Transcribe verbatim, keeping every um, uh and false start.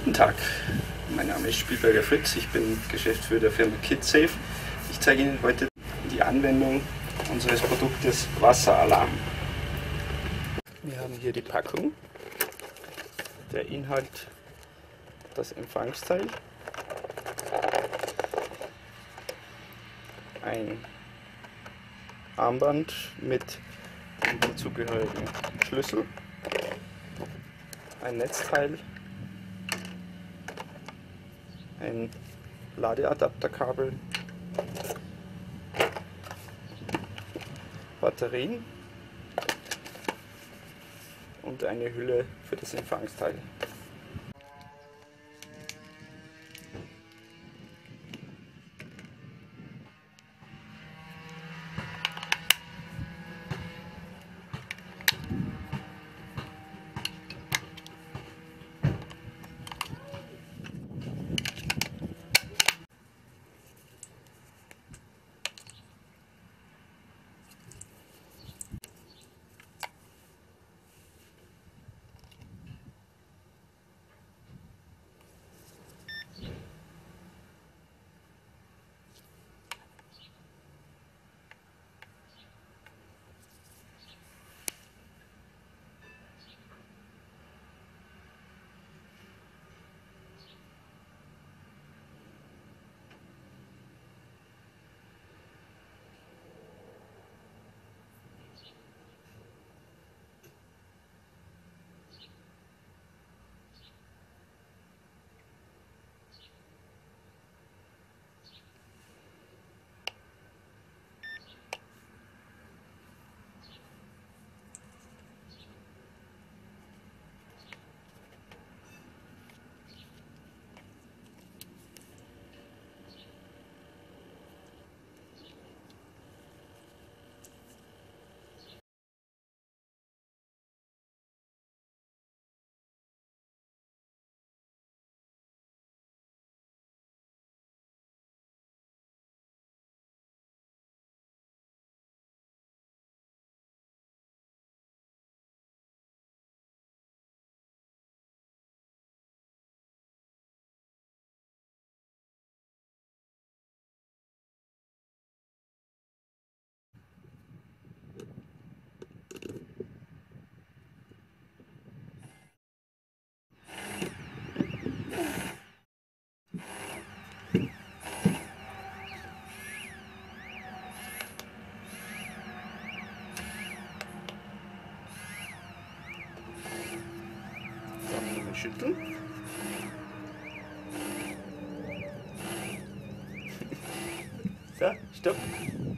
Guten Tag, mein Name ist Spielberger Fritz, ich bin Geschäftsführer der Firma KidSafe. Ich zeige Ihnen heute die Anwendung unseres Produktes Wasseralarm. Wir haben hier die Packung, der Inhalt, das Empfangsteil, ein Armband mit dem dazugehörigen Schlüssel, ein Netzteil, ein Ladeadapterkabel, Batterien und eine Hülle für das Empfangsteil. Schütteln. So, stopp.